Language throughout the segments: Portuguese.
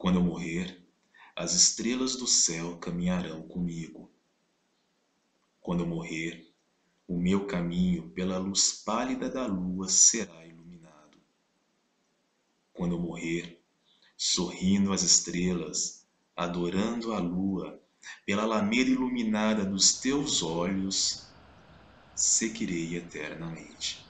Quando eu morrer, as estrelas do céu caminharão comigo. Quando eu morrer, o meu caminho pela luz pálida da lua será iluminado. Quando eu morrer, sorrindo as estrelas, adorando a lua, pela alameda iluminada dos teus olhos, seguirei eternamente.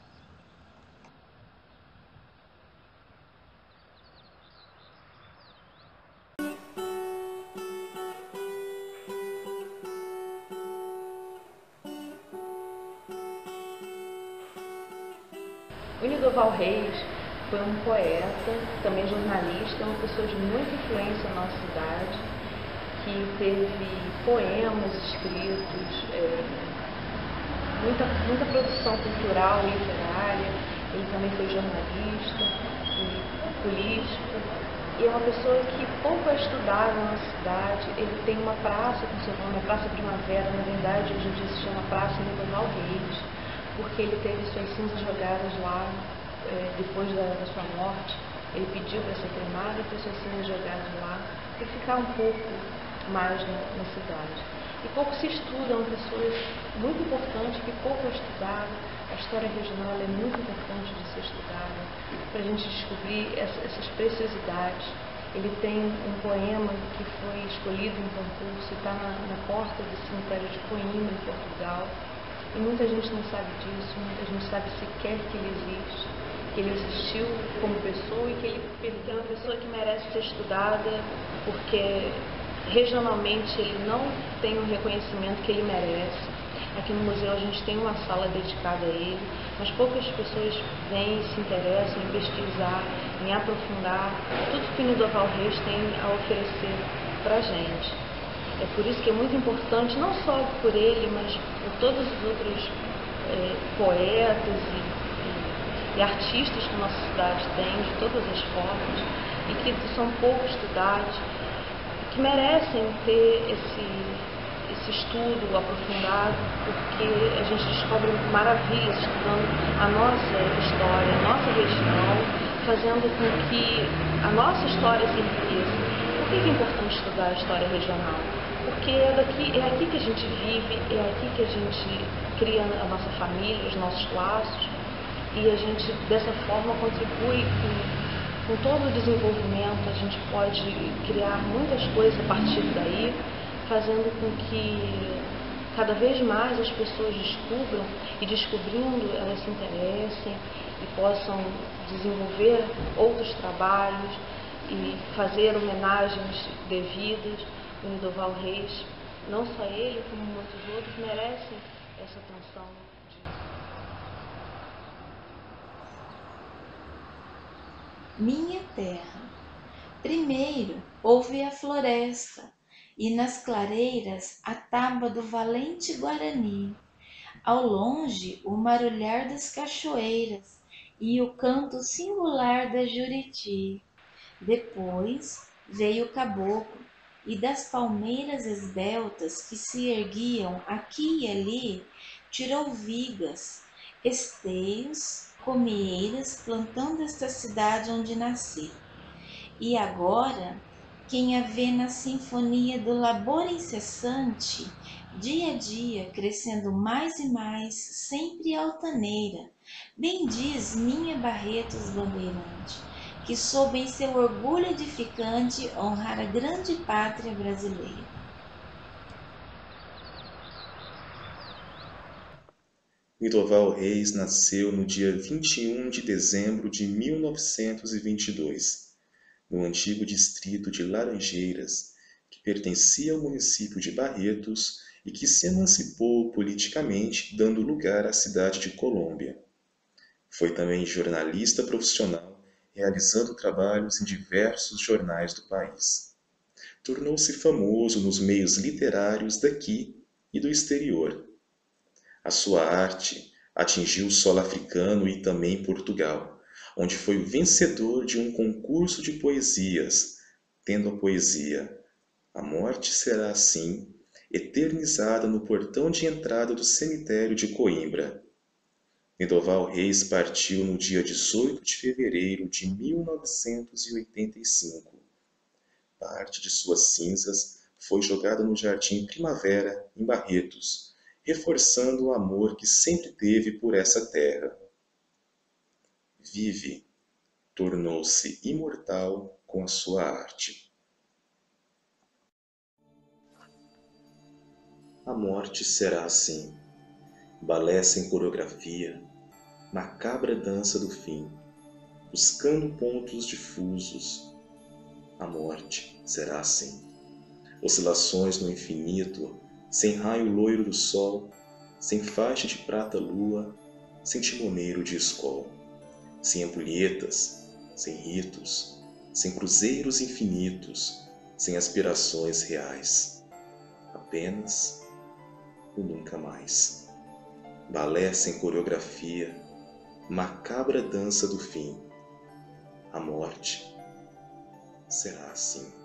O Nidoval Reis foi um poeta, também jornalista, uma pessoa de muita influência na nossa cidade, que teve poemas escritos, muita produção cultural e literária. Ele também foi jornalista e político. E é uma pessoa que pouco é estudada na cidade. Ele tem uma praça com seu nome, a Praça Primavera, na verdade hoje em dia se chama Praça Nidoval Reis, porque ele teve suas cinzas jogadas lá depois da sua morte. Ele pediu para ser cremado e ter suas cinzas jogadas lá e ficar um pouco mais na cidade. E pouco se estuda, é uma pessoa muito importante que pouco é estudada. A história regional é muito importante de ser estudada para a gente descobrir essas preciosidades. Ele tem um poema que foi escolhido em concurso e está na porta do cemitério de Coimbra, em Portugal. E muita gente não sabe disso, muita gente sabe sequer que ele existe, que ele existiu como pessoa e que ele é uma pessoa que merece ser estudada, porque regionalmente ele não tem o reconhecimento que ele merece. Aqui no museu a gente tem uma sala dedicada a ele, mas poucas pessoas vêm e se interessam em pesquisar, em aprofundar tudo que o Nidoval Reis tem a oferecer para a gente. É por isso que é muito importante, não só por ele, mas por todos os outros poetas e artistas que a nossa cidade tem, de todas as formas, e que são pouco estudados, que merecem ter esse estudo aprofundado, porque a gente descobre maravilhas estudando a nossa história, a nossa região, fazendo com que a nossa história se enriqueça. Por que é importante estudar a história regional? Porque é aqui que a gente vive, é aqui que a gente cria a nossa família, os nossos laços, e a gente, dessa forma, contribui com todo o desenvolvimento. A gente pode criar muitas coisas a partir daí, fazendo com que cada vez mais as pessoas descubram, e descobrindo elas se interessem e possam desenvolver outros trabalhos e fazer homenagens devidas. O Nidoval Reis, não só ele, como muitos outros, merecem essa atenção. Minha terra. Primeiro houve a floresta, e nas clareiras a taba do valente Guarani. Ao longe o marulhar das cachoeiras e o canto singular da Juriti. Depois veio o caboclo, e das palmeiras esbeltas que se erguiam aqui e ali, tirou vigas, esteios, comieiras, plantando esta cidade onde nasci. E agora, quem a vê na sinfonia do labor incessante, dia a dia crescendo mais e mais, sempre altaneira, bem diz minha Barretos bandeirante, que soube em seu orgulho edificante honrar a grande pátria brasileira. Nidoval Reis nasceu no dia 21 de dezembro de 1922, no antigo distrito de Laranjeiras, que pertencia ao município de Barretos e que se emancipou politicamente, dando lugar à cidade de Colômbia. Foi também jornalista profissional, realizando trabalhos em diversos jornais do país. Tornou-se famoso nos meios literários daqui e do exterior. A sua arte atingiu o solo africano e também Portugal, onde foi o vencedor de um concurso de poesias, tendo a poesia "A morte será assim" eternizada no portão de entrada do cemitério de Coimbra. Nidoval Reis partiu no dia 18 de fevereiro de 1985, parte de suas cinzas foi jogada no Jardim Primavera, em Barretos, reforçando o amor que sempre teve por essa terra. Vive tornou-se imortal com a sua arte. A morte será assim, balé sem coreografia, macabra dança do fim, buscando pontos difusos. A morte será assim, oscilações no infinito, sem raio loiro do sol, sem faixa de prata lua, sem timoneiro de escol, sem ampulhetas, sem ritos, sem cruzeiros infinitos, sem aspirações reais, apenas o nunca mais. Balé sem coreografia, macabra dança do fim. A morte será assim.